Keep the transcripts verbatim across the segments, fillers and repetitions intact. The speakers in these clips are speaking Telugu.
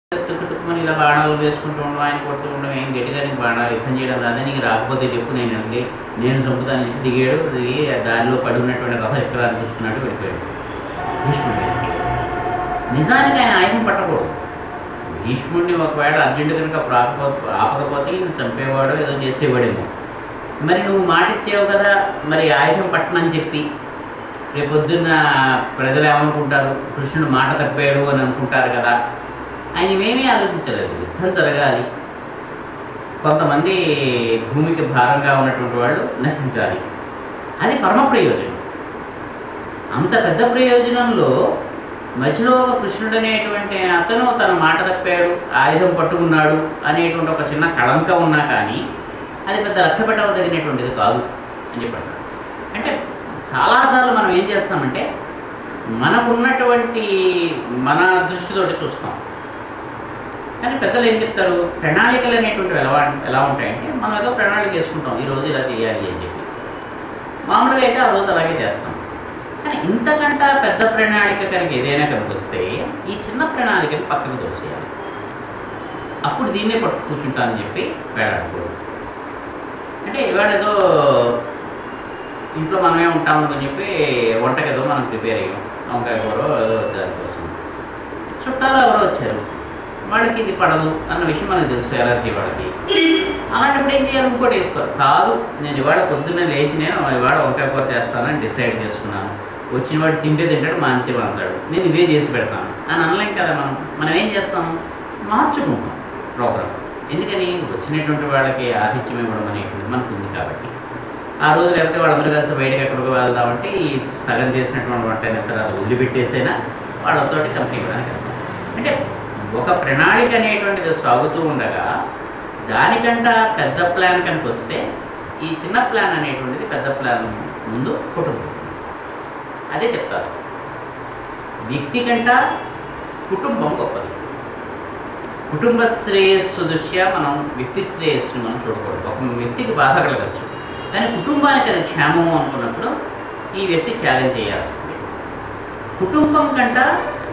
తుక్కుతుక్కుమని ఇలా బాణాలు వేసుకుంటూ ఉండడం, ఆయన కొడుతూ ఉండడం, ఏం గట్టిగా నీకు బాణాలు యుద్ధం చేయడం రాదని నీకు రాకపోతే చెప్పు, నేను అండి నేను చంపుతాను చెప్పి దిగాడు. దిగి దారిలో పడి ఉన్నటువంటి రథ ఎక్కడాన్ని చూసుకున్నట్టు వెళ్ళిపోయాడు భీష్ముడి. నిజానికి ఆయన ఆయుధం పట్టకూడదు. భీష్ముడిని ఒకవేళ అర్జునుడు కనుక అప్పుడు ఆపకపోతే ఆపకపోతే ఈయన చంపేవాడో ఏదో చేసేవాడేమో. మరి నువ్వు మాట ఇచ్చావు కదా, మరి ఆయుధం పట్టనని చెప్పి రేపొద్దున్న ప్రజలు ఏమనుకుంటారు, కృష్ణుడు మాట తప్పాడు అని అనుకుంటారు కదా. ఆయన ఏమీ ఆలోచించలేదు. యుద్ధం జరగాలి, కొంతమంది భూమికి భారంగా ఉన్నటువంటి వాళ్ళు నశించాలి, అది పరమ ప్రయోజనం. అంత పెద్ద ప్రయోజనంలో మధ్యలో ఒక కృష్ణుడు అనేటువంటి అతను తన మాట తప్పాడు, ఆయుధం పట్టుకున్నాడు అనేటువంటి ఒక చిన్న కళంక ఉన్నా కానీ అది పెద్ద లెక్క పెట్టవదగినటువంటిది కాదు అని చెప్పాడు. అంటే చాలాసార్లు మనం ఏం చేస్తామంటే మనకున్నటువంటి మన దృష్టితోటి చూస్తాం, కానీ పెద్దలు ఏం చెప్తారు, ప్రణాళికలు అనేటువంటివి ఎలా ఎలా ఉంటాయంటే మనం ఏదో ప్రణాళిక చేసుకుంటాం, ఈరోజు ఇలా చేయాలి అని చెప్పి. మామూలుగా అయితే ఆ రోజు అలాగే చేస్తాం. కానీ ఇంతకంటే పెద్ద ప్రణాళిక కనుక ఏదైనా కనుక వస్తే ఈ చిన్న ప్రణాళికని పక్కకు తోసేయాలి. అప్పుడు దీన్నే పట్టు కూర్చుంటానని చెప్పి వేలాడకూడదు. అంటే ఇవాళ ఏదో ఇంట్లో మనమే ఉంటామని చెప్పి వంటకి ఏదో మనం ప్రిపేర్ అయ్యాం, వంకాయ కూర ఏదో దానికోసం. చుట్టాలు ఎవరో వచ్చారు, వాళ్ళకి ఇది పడదు అన్న విషయం మనకు తెలుసు, ఎలర్జీ వాళ్ళకి. అలాంటప్పుడు ఏం చేయాలి, ఇంకోటి వేసుకోరు. కాదు, నేను ఇవాళ పొద్దున్నే లేచి నేను ఇవాళ వంకాయ కూర చేస్తానని డిసైడ్ చేసుకున్నాను, వచ్చిన వాడు తింటే తింటాడు, మా అంతే అంటాడు, నేను ఇదే చేసి పెడతాను అని అనలేం కదా. మనం మనం ఏం చేస్తాం, మార్చుకుంటాం ప్రోగ్రామ్. ఎందుకని వచ్చినటువంటి వాళ్ళకి ఆతిథ్యం ఇవ్వడం అనేటువంటిది మనకు ఉంది కాబట్టి. ఆ రోజు లేకపోతే వాళ్ళందరూ కలిసి బయటకు ఎక్కడికి వెళ్దామంటే ఈ సగం చేసినటువంటి వంట అయినా సరే అది వదిలిపెట్టేసైనా వాళ్ళతోటి కంపెనీ ఇవ్వడానికి వెళ్తాం. అంటే ఒక ప్రణాళిక అనేటువంటిది సాగుతూ ఉండగా దానికంటే పెద్ద ప్లాన్ కనుక వస్తే ఈ చిన్న ప్లాన్ అనేటువంటిది పెద్ద ప్లాన్ ముందు కుటుంబం. అదే చెప్తారు, వ్యక్తి కంటే కుటుంబం గొప్పది. కుటుంబ శ్రేయస్సు దృష్ట్యా మనం వ్యక్తి శ్రేయస్సుని మనం చూడకూడదు. ఒక వ్యక్తికి బాధ కలగచ్చు, కానీ కుటుంబానికి అది క్షేమము అనుకున్నప్పుడు ఈ వ్యక్తి త్యాగం చేయాల్సిందే. కుటుంబం కంటే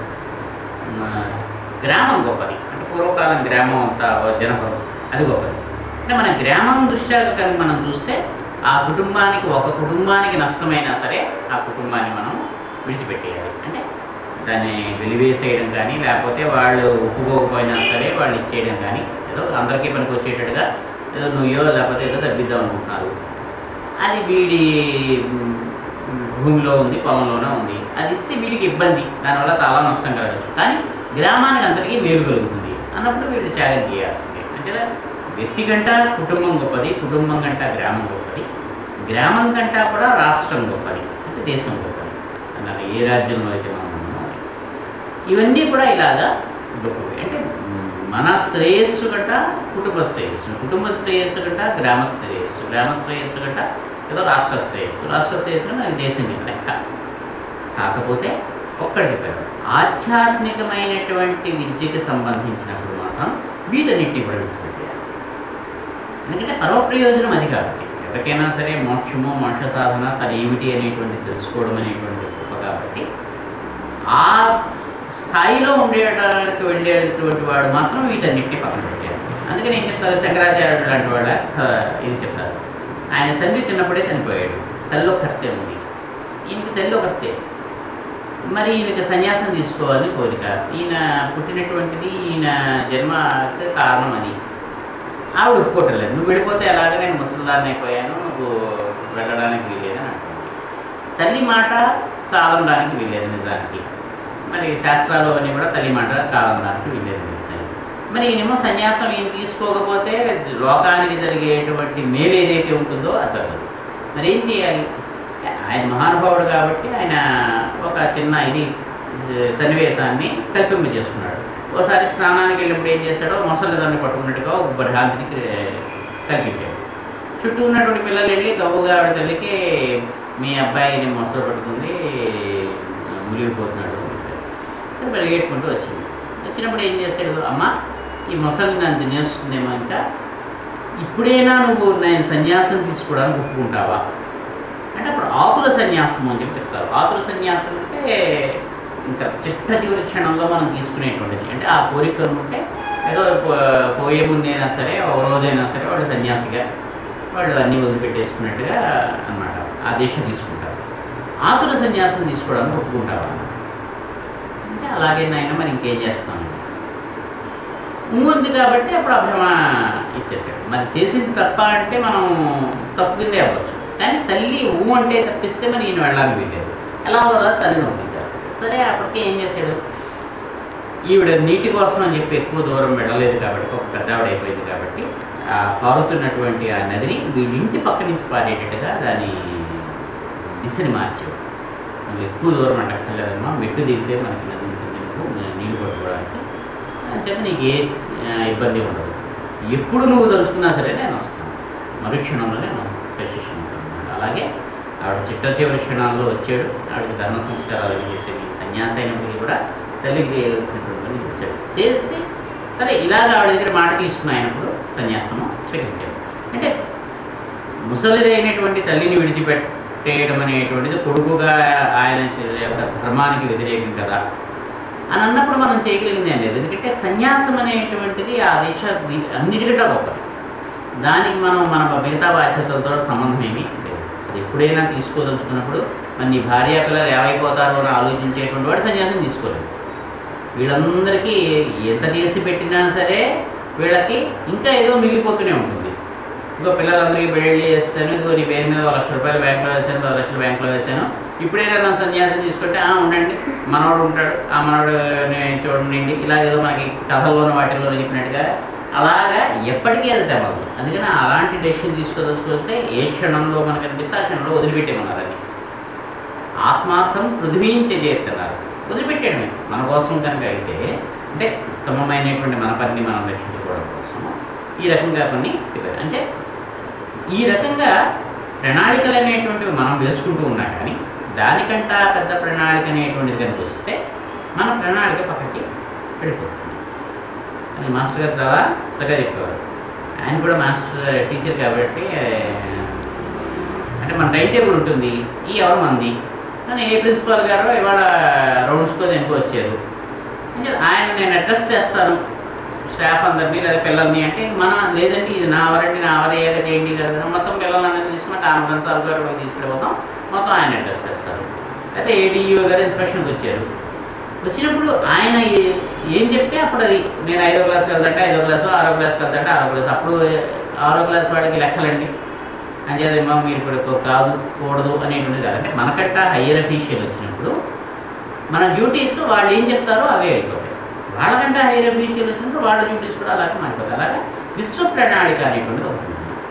గ్రామం గొప్పది. అంటే పూర్వకాలం గ్రామం అంతా జనపదం అది గొప్పది. అంటే మన గ్రామం దృష్ట్యా కనుక మనం చూస్తే ఆ కుటుంబానికి ఒక కుటుంబానికి నష్టమైనా సరే ఆ కుటుంబాన్ని మనం విడిచిపెట్టేయాలి. అంటే దాన్ని వెలివేసేయడం కానీ లేకపోతే వాళ్ళు ఒప్పుకోకపోయినా సరే వాళ్ళు ఇచ్చేయడం కానీ, ఏదో అందరికీ పనికి వచ్చేటట్టుగా ఏదో నువ్వో లేకపోతే ఏదో తగ్గిద్దాం అనుకుంటున్నారు, అది వీడి భూమిలో ఉంది, పొలంలోనే ఉంది, అది ఇస్తే వీడికి ఇబ్బంది, దానివల్ల చాలా నష్టం కలగచ్చు, కానీ గ్రామానికి అందరికీ మేలు కలుగుతుంది అన్నప్పుడు వీళ్ళు త్యాగం చేయాల్సిందే. అంటే వ్యక్తి కంటే కుటుంబం గొప్పది, కుటుంబం కంటే గ్రామం గొప్పది, గ్రామం కంటే కూడా రాష్ట్రం గొప్పది, అంటే దేశం గొప్పది అన్నారు. ఏ రాజ్యంలో అయితే మనం ఉన్నామో ఇవన్నీ కూడా ఇలాగా గొప్పవి. అంటే మన శ్రేయస్సు కంట కుటుంబ శ్రేయస్సు, కుటుంబ శ్రేయస్సు కంట గ్రామ శ్రేయస్సు, గ్రామ శ్రేయస్సు కంట ఏదో రాష్ట్ర శ్రేయస్సు, రాష్ట్ర శ్రేయస్సు నాకు దేశం లెక్క. కాకపోతే ఒక్కటి చెప్పారు, ఆధ్యాత్మికమైనటువంటి విద్యకి సంబంధించినప్పుడు మాత్రం వీటన్నిటిని కూడా విడిచిపెట్టేయాలి. ఎందుకంటే పరమ ప్రయోజనం అది కాబట్టి. ఎవరికైనా సరే మోక్షము మోక్ష సాధన తను ఏమిటి అనేటువంటి తెలుసుకోవడం అనేటువంటి గొప్ప కాబట్టి ఆ స్థాయిలో ఉండేటానికి వెళ్ళేటువంటి వాడు మాత్రం వీటన్నిటిని పక్కన పెట్టారు. అందుకని ఏం చెప్తారు, శంకరాచార్యుడు లాంటి వాళ్ళ ఇది చెప్తారు, ఆయన తండ్రి చిన్నప్పుడే చనిపోయాడు, తల్లి కర్తే ఉంది, ఈయనకి తల్లి కర్తే, మరి ఈయనకి సన్యాసం తీసుకోవాలని కోరిక, ఈయన పుట్టినటువంటిది ఈయన జన్మకి కారణం అది. ఆవిడ ఒప్పుకోవట్లేదు, నువ్వు వెళ్ళిపోతే ఎలాగ నేను ముసలిదాన్ని అయిపోయాను, నువ్వు వెళ్ళడానికి వీల్లేదు అని అంటుంది. తల్లి మాట కాదనడానికి వీల్లేదు నిజానికి, మరి శాస్త్రాలు అని కూడా తల్లి మాట కాదనడానికి వీల్లేదు. మరి ఈయనేమో సన్యాసం ఏం తీసుకోకపోతే లోకానికి జరిగేటువంటి మేలు ఏదైతే ఉంటుందో అది జరగదు. మరి ఏం చేయాలి, ఆయన మహానుభావుడు కాబట్టి ఆయన ఒక చిన్న ఇది సన్నివేశాన్ని కల్పింప చేసుకున్నాడు. ఓసారి స్నానానికి వెళ్ళినప్పుడు ఏం చేశాడో మొసలిదాన్ని పట్టుకున్నట్టుగా ఒక భ్రాంతిని కల్పించాడు. చుట్టూ ఉన్నటువంటి పిల్లలు వెళ్ళి గవ్వుగా ఆవిడ తల్లికి మీ అబ్బాయిని మొసలు పట్టుకుంది మునిగిపోతున్నాడు అని పరిగెట్టుకుంటూ వచ్చింది. వచ్చినప్పుడు ఏం చేశాడు, అమ్మ ఈ మొసలిని నన్ను తినేస్తుందేమో, ఇంకా ఇప్పుడైనా నువ్వు నేను సన్యాసం తీసుకోవడానికి ఒప్పుకుంటావా అంటే అప్పుడు ఆతుల సన్యాసం అని చెప్పి చెప్తారు. ఆతుల సన్యాసం అంటే ఇంకా చిట్ట చివరి క్షణంలో మనం తీసుకునేటువంటిది. అంటే ఆ కోరికలు ఉంటే ఏదో పోయే ముందైనా సరే ఒక రోజైనా సరే వాళ్ళు సన్యాసిగా వాళ్ళు అన్నీ వదిలిపెట్టేసుకున్నట్టుగా అన్నమాట ఆ దీక్ష తీసుకుంటారు. ఆతుర సన్యాసం తీసుకోవడానికి ఒప్పుకుంటారు. అంటే అలాగే నాయన మరి ఇంకేం చేస్తాను ఉంది కాబట్టి అప్పుడు అభ్రమ ఇచ్చేసాడు. మరి చేసింది తప్ప అంటే మనం తప్పు కిందే అవ్వచ్చు, కానీ తల్లి ఊ అంటే తప్పిస్తే మరి ఈయన వెళ్ళడానికి వీలేదు. ఎలా కూడా తల్లిని ఒప్పించారు. సరే అప్పటికే ఏం చేశాడు, ఈవిడ నీటి కోసం అని చెప్పి ఎక్కువ దూరం వెళ్ళలేదు కాబట్టి ఒక పెద్ద ఆవిడ అయిపోయింది కాబట్టి ఆ పారుతున్నటువంటి ఆ నదిని వీళ్ళ ఇంటి పక్క నుంచి పారేటట్టుగా దాని దిశని మార్చాడు. నువ్వు ఎక్కువ దూరం అంటక్కర్లేదమ్మా, మెట్టు దిగితే మనకి నది ఉంటుంది, నువ్వు నీళ్లు పట్టుకోవడానికి అని చెప్పి నీకు ఏ ఇబ్బంది ఉండదు. ఎప్పుడు నువ్వు తలుచుకున్నా సరే నేను వస్తాను, మరుక్షణంలో నేను ప్రశిక్షణ ఉంటాను. అలాగే ఆవిడ చిట్ట చివరి క్షణాల్లో వచ్చాడు. ఆవిడకి ధర్మ సంస్కారాలు చేసేది సన్యాసి అయినప్పటికీ కూడా తల్లికి చేయాల్సినటువంటి చేశాడు. చేసి సరే ఇలాగ ఆవిడ దగ్గర మాట తీసుకున్నాయనప్పుడు సన్యాసము స్వీకరించాడు. అంటే ముసలిది అయినటువంటి తల్లిని విడిచిపెట్టేయడం అనేటువంటిది కొడుకుగా ఆయన యొక్క ధర్మానికి వ్యతిరేకం కదా అని అన్నప్పుడు మనం చేయగలిగింది ఏం లేదు. ఎందుకంటే సన్యాసం అనేటువంటిది ఆ దీక్ష అన్నిటికంటే గొప్పది. దానికి మనం మన మిగతా బాధ్యతలతో సంబంధం ఏమీ లేదు. అది ఎప్పుడైనా తీసుకోదలుచుకున్నప్పుడు మరి నీ భార్య పిల్లలు ఏమైపోతారో అని ఆలోచించేటువంటి వాడు సన్యాసం తీసుకోలేదు. వీళ్ళందరికీ ఎంత చేసి పెట్టినా సరే వీళ్ళకి ఇంకా ఏదో మిగిలిపోతూనే ఉంటుంది. ఇంకో పిల్లలందరికీ పెళ్ళి చేస్తాను, ఇదిగో నీ పేరు మీద లక్ష రూపాయలు బ్యాంకులో వేసాను, పది లక్షలు బ్యాంకులో వేసాను, ఇప్పుడైనా నా సన్యాసం తీసుకుంటే ఉండండి మనవాడు ఉంటాడు, ఆ మనవాడు చూడండి, ఇలా ఏదో మనకి కథల్లోనూ వాటిల్లోనూ చెప్పినట్టుగా అలాగా ఎప్పటికీ అది తెలవదు. అందుకని అలాంటి డెసిషన్ తీసుకోదలుచుకొస్తే ఏ క్షణంలో మనకు అనిపిస్తే ఆ క్షణంలో వదిలిపెట్టేమన్నారు. అది ఆత్మార్థం పృథ్వీంచే చేస్తున్నారు, వదిలిపెట్టేయడమే మన కోసం కనుక అయితే, అంటే ఉత్తమమైనటువంటి మన పనిని మనం రక్షించుకోవడం కోసము ఈ రకంగా కొన్ని చెప్పారు. అంటే ఈ రకంగా ప్రణాళికలు అనేటువంటివి మనం వేసుకుంటూ ఉన్నాం, కానీ దానికంటా పెద్ద ప్రణాళిక అనేటువంటిది కనుక వస్తే మన ప్రణాళిక పక్కకి వెళ్ళిపోతుంది అని మాస్టర్ గారు చాలా చక్కగా చెప్పేవారు. ఆయన కూడా మాస్టర్ టీచర్ కాబట్టి అంటే మన టైం టేబుల్ ఉంటుంది, ఈ ఎవరు మంది కానీ ఏ ప్రిన్సిపాల్ గారు ఇవాళ రౌండ్స్కో దేనికో వచ్చారు అంటే ఆయన నేను అడ్రస్ చేస్తాను స్టాఫ్ అందరినీ లేదా పిల్లల్ని అంటే మన లేదండి ఇది నా అవరండి నా అవర ఏదో చేయండి కదా మొత్తం పిల్లలందరినీ తీసుకున్న కాన్ఫరెన్స్ హాల్ గారు తీసుకెళ్ళిపోతాం, మొత్తం ఆయన అడ్రస్ చేస్తారు. అయితే ఏడీఈఓ గారు ఇన్స్పెక్షన్కి వచ్చారు, వచ్చినప్పుడు ఆయన ఏం చెప్తే అప్పుడు అది నేను ఐదో క్లాస్కి వెళ్తాంటే ఐదో క్లాసు, ఆరో క్లాస్కి వెళ్తాంటే ఆరో క్లాసు, అప్పుడు ఆరో క్లాస్ వాడికి లెక్కలండి అంచేదేమో మీరు ఇప్పుడు కాదు కూడదు అనేటువంటిది కాదు. అంటే మనకట్ట హయ్యర్ అఫీషియల్ వచ్చినప్పుడు మన డ్యూటీస్ వాళ్ళు ఏం చెప్తారో అవే అయిపోతాయి, వాళ్ళకంటే హైయర్ అఫీషియల్ వచ్చినప్పుడు వాళ్ళ డ్యూటీస్ కూడా అలాగే మారిపోతాయి. అలాగే విశ్వ ప్రణాళిక అనేటువంటిది ఉంటుంది.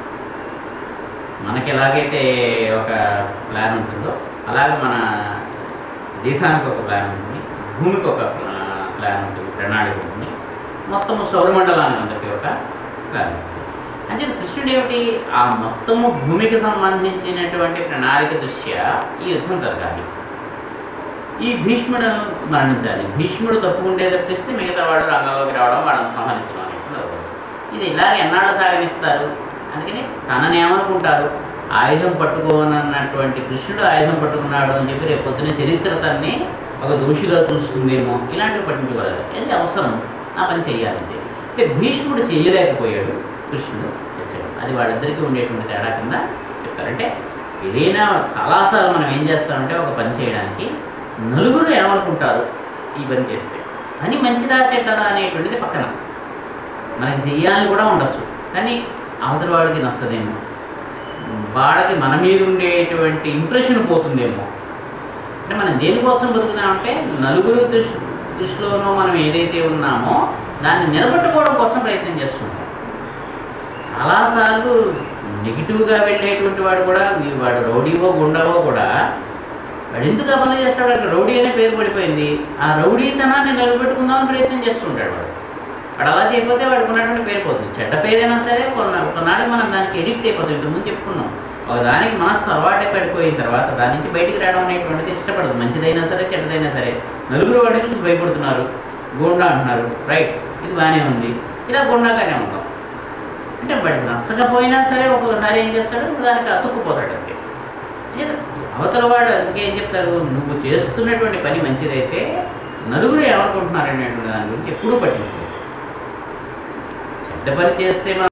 మనకి ఎలాగైతే ఒక ప్లాన్ ఉంటుందో అలాగే మన దేశానికి ఒక ప్లాన్ ఉంటుంది, భూమికి ఒక ప్లాన్ ఉంటుంది, ప్రణాళిక ఉంటుంది, మొత్తము సౌరమండలానికి అందరికీ ఒక ప్లాన్ ఉంటుంది. అంటే కృష్ణుడు ఏమిటి ఆ మొత్తము భూమికి సంబంధించినటువంటి ప్రణాళిక దృష్ట్యా ఈ యుద్ధం జరగాలి, ఈ భీష్ముడు మరణించాలి, భీష్ముడు తప్పుకుంటే తప్పిస్తే మిగతా వాడు రంగంలోకి రావడం వాళ్ళని సంహరించడం అనేటువంటి ఇది ఇలాగ ఎన్నాళ్ళు సాగనిస్తారు. అందుకని తనని ఏమనుకుంటారు ఆయుధం పట్టుకోనన్నటువంటి కృష్ణుడు ఆయుధం పట్టుకున్నాడు అని చెప్పి రేపు పొద్దున చరిత్ర తన్ని ఒక దోషిగా చూస్తుందేమో ఇలాంటివి పట్టించుకోలేదు. ఇది అవసరం, ఆ పని చేయాలంటే. అంటే భీష్ముడు చేయలేకపోయాడు, కృష్ణుడు చేశాడు. అది వాళ్ళిద్దరికీ ఉండేటువంటి తేడా కింద చెప్తారంటే ఏదైనా చాలాసార్లు మనం ఏం చేస్తామంటే ఒక పని చేయడానికి నలుగురు ఏమనుకుంటారు ఈ పని చేస్తే, పని మంచిదా చెడ్డదా అనేటువంటిది పక్కన మనకి చెయ్యాలని కూడా ఉండొచ్చు, కానీ అవతల వాడికి నచ్చదేమో, వాళ్ళకి మన మీద ఉండేటువంటి ఇంప్రెషన్ పోతుందేమో. అంటే మనం దేనికోసం బతుకుతామంటే నలుగురు దృష్టి దృష్టిలోనూ మనం ఏదైతే ఉన్నామో దాన్ని నిలబెట్టుకోవడం కోసం ప్రయత్నం చేస్తుంటాం. చాలాసార్లు నెగిటివ్గా వెళ్ళేటువంటి వాడు కూడా వాడు రౌడీవో గుండావో కూడా వాడు ఎందుకు ఆ పని చేస్తాడు, అక్కడ రౌడీ అనే పేరు పడిపోయింది, ఆ రౌడీతనాన్ని నిలబెట్టుకుందామని ప్రయత్నం చేస్తుంటాడు వాడు. వాడు అలా చేయకపోతే వాడికి ఉన్నటువంటి పేరు పోతుంది. చెడ్డ పేరైనా సరే కొన్న కొన్నాళ్ళకి మనం దానికి ఎడిక్ట్ అయిపోతుంది. ఇంతకుముందు చెప్పుకున్నాం, ఒక దానికి మనస్సు అలవాటే పడిపోయిన తర్వాత దాని నుంచి బయటికి రావడం అనేటువంటిది ఇష్టపడదు. మంచిదైనా సరే చెడ్డదైనా సరే నలుగురు వాడి నుంచి భయపడుతున్నారు, గోండా అంటున్నారు, రైట్ ఇది బాగానే ఉంది, ఇలా గోండాగానే ఉంటాం. అంటే వాడికి నచ్చకపోయినా సరే ఒక్కొక్కసారి ఏం చేస్తాడు దానికి అతుక్కుపోతాడు. అంటే అవతల వాడు అందుకే ఏం చెప్తారు, నువ్వు చేస్తున్నటువంటి పని మంచిదైతే నలుగురు ఏమనుకుంటున్నారు అనేటువంటి దాని గురించి ఎప్పుడూ పట్టించుకో. చెడ్డ పని చేస్తే